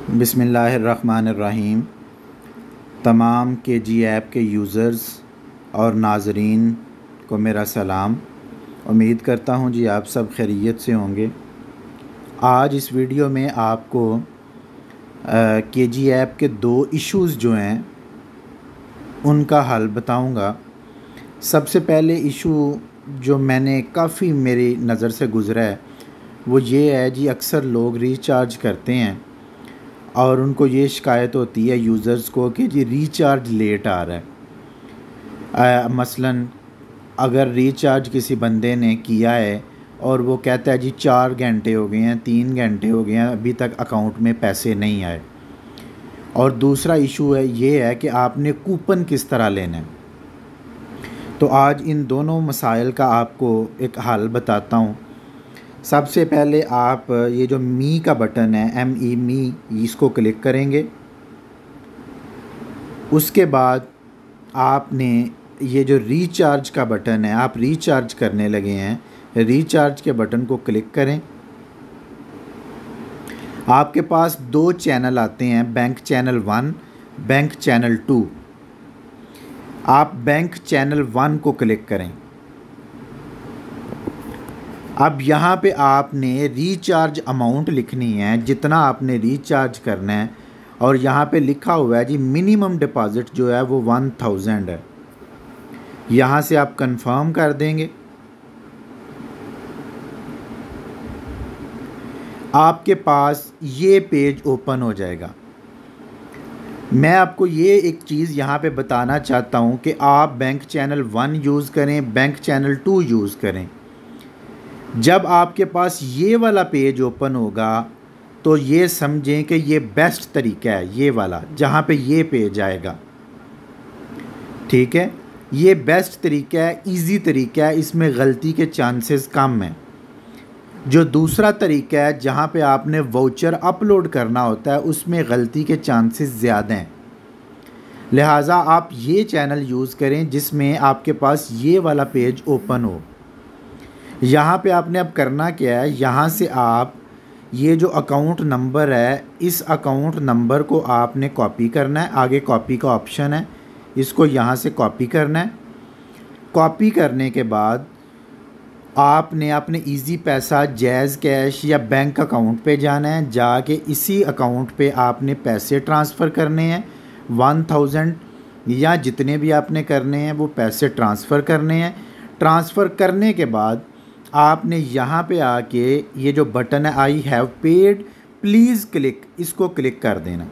बिस्मिल्लाहिर्रहमानिर्रहीम। तमाम KG app के यूज़र्स और नाज़रीन को मेरा सलाम। उम्मीद करता हूँ जी आप सब खैरियत से होंगे। आज इस वीडियो में आपको KG ऐप के 2 इश्यूज़ जो हैं उनका हल बताऊँगा। सबसे पहले इशू जो मैंने काफ़ी मेरी नज़र से गुज़रा है वो ये है जी, अक्सर लोग रिचार्ज करते हैं और उनको ये शिकायत होती है यूज़र्स को कि जी रिचार्ज लेट आ रहा है। मसलन अगर रिचार्ज किसी बंदे ने किया है और वो कहता है जी 4 घंटे हो गए हैं, 3 घंटे हो गए हैं, अभी तक अकाउंट में पैसे नहीं आए। और दूसरा इशू है ये है कि आपने कूपन किस तरह लेना है। तो आज इन दोनों मसाइल का आपको एक हल बताता हूँ। सबसे पहले आप ये जो मी का बटन है, ME मी, इसको क्लिक करेंगे। उसके बाद आपने ये जो रिचार्ज का बटन है, आप रिचार्ज करने लगे हैं, रिचार्ज के बटन को क्लिक करें। आपके पास 2 चैनल आते हैं, बैंक चैनल 1, बैंक चैनल 2। आप बैंक चैनल 1 को क्लिक करें। अब यहाँ पे आपने रिचार्ज अमाउंट लिखनी है, जितना आपने रिचार्ज करना है। और यहाँ पे लिखा हुआ है जी मिनिमम डिपॉज़िट जो है वो 1000 है। यहाँ से आप कंफर्म कर देंगे। आपके पास ये पेज ओपन हो जाएगा। मैं आपको ये एक चीज़ यहाँ पे बताना चाहता हूँ कि आप बैंक चैनल 1 यूज़ करें, बैंक चैनल 2 यूज़ करें। जब आपके पास ये वाला पेज ओपन होगा तो ये समझें कि ये बेस्ट तरीका है, ये वाला जहाँ पे ये पेज आएगा। ठीक है, ये बेस्ट तरीका है, इजी तरीका है, इसमें गलती के चांसेस कम हैं। जो दूसरा तरीका है जहाँ पे आपने वाउचर अपलोड करना होता है, उसमें गलती के चांसेस ज़्यादा हैं। लिहाजा आप ये चैनल यूज़ करें जिसमें आपके पास ये वाला पेज ओपन हो। यहाँ पे आपने अब करना क्या है, यहाँ से आप ये जो अकाउंट नंबर है, इस अकाउंट नंबर को आपने कॉपी करना है। आगे कॉपी का ऑप्शन है, इसको यहाँ से कॉपी करना है। कॉपी करने के बाद आपने अपने इजी पैसा, जैज़ कैश या बैंक अकाउंट पे जाना है। जाके इसी अकाउंट पे आपने पैसे ट्रांसफ़र करने हैं, 1000 या जितने भी आपने करने हैं वो पैसे ट्रांसफ़र करने हैं। ट्रांसफ़र करने के बाद आपने यहाँ पे आके ये जो बटन है I have paid please click, इसको क्लिक कर देना।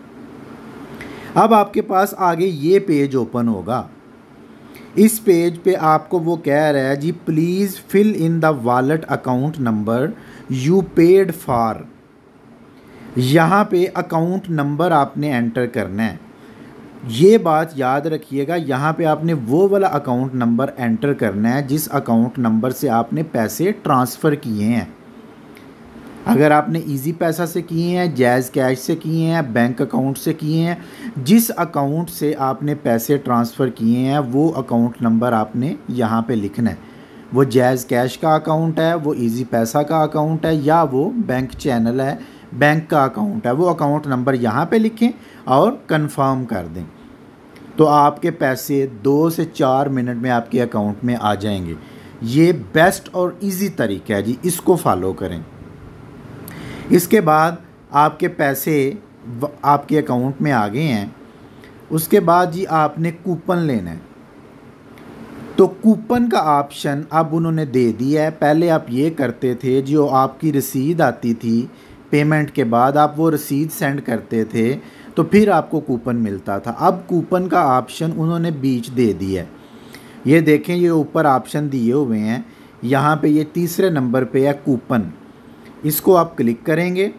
अब आपके पास आगे ये पेज ओपन होगा। इस पेज पे आपको वो कह रहा है जी please fill in the wallet account number you paid for. यहाँ पे अकाउंट नंबर आपने एंटर करना है। ये बात याद रखिएगा, यहाँ पे आपने वो वाला अकाउंट नंबर एंटर करना है जिस अकाउंट नंबर से आपने पैसे ट्रांसफ़र किए हैं। अगर आपने इजी पैसा से किए हैं, जैज़ कैश से किए हैं, बैंक अकाउंट से किए हैं, जिस अकाउंट से आपने पैसे ट्रांसफ़र किए हैं वो अकाउंट नंबर आपने यहाँ पे लिखना है। वो जैज़ कैश का अकाउंट है, वो इजी पैसा का अकाउंट है, या वो बैंक चैनल है, बैंक का अकाउंट है, वो अकाउंट नंबर यहाँ पे लिखें और कंफर्म कर दें। तो आपके पैसे 2 से 4 मिनट में आपके अकाउंट में आ जाएंगे। ये बेस्ट और इजी तरीका है जी, इसको फॉलो करें। इसके बाद आपके पैसे आपके अकाउंट में आ गए हैं। उसके बाद जी आपने कूपन लेना है। तो कूपन का ऑप्शन अब उन्होंने दे दिया है। पहले आप ये करते थे, जो आपकी रसीद आती थी पेमेंट के बाद, आप वो रसीद सेंड करते थे तो फिर आपको कूपन मिलता था। अब कूपन का ऑप्शन उन्होंने बीच दे दिया है। ये देखें, ये ऊपर ऑप्शन दिए हुए हैं, यहाँ पे ये तीसरे नंबर पे है कूपन। इसको आप क्लिक करेंगे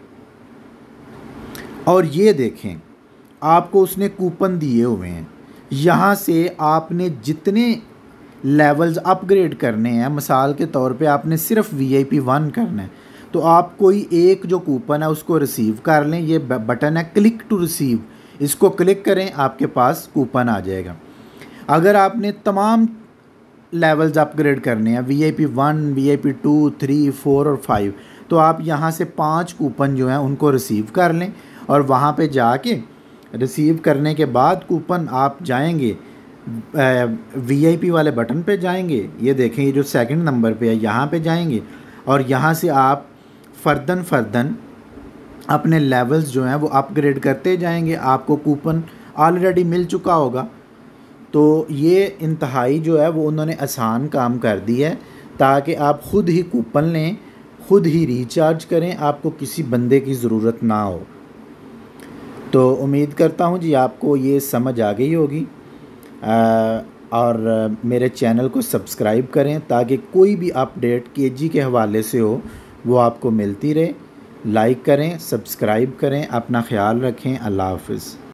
और ये देखें आपको उसने कूपन दिए हुए हैं। यहाँ से आपने जितने लेवल्स अपग्रेड करने हैं, मिसाल के तौर पे आपने सिर्फ VIP 1 करना है, तो आप कोई एक जो कूपन है उसको रिसीव कर लें। ये बटन है क्लिक टू रिसीव, इसको क्लिक करें, आपके पास कूपन आ जाएगा। अगर आपने तमाम लेवल्स अपग्रेड करने हैं, VIP 1, VIP 2, 3, 4 और 5, तो आप यहाँ से 5 कूपन जो हैं उनको रिसीव कर लें और वहाँ पे जाके रिसीव करने के बाद कूपन आप जाएंगे VIP वाले बटन पे जाएंगे, ये देखें ये जो सेकंड नंबर पे है यहाँ पे जाएंगे और यहाँ से आप फ़र्दन अपने लेवल्स जो हैं वो अपग्रेड करते जाएंगे। आपको कूपन ऑलरेडी मिल चुका होगा, तो ये इंतहाई जो है वो उन्होंने आसान काम कर दिया है ताकि आप ख़ुद ही कूपन लें, ख़ुद ही रिचार्ज करें, आपको किसी बंदे की ज़रूरत ना हो। तो उम्मीद करता हूँ जी आपको ये समझ आ गई होगी। और मेरे चैनल को सब्सक्राइब करें ताकि कोई भी अपडेट KG के हवाले से हो वो आपको मिलती रहे। लाइक करें, सब्सक्राइब करें, अपना ख्याल रखें। अल्लाह हाफ़िज़।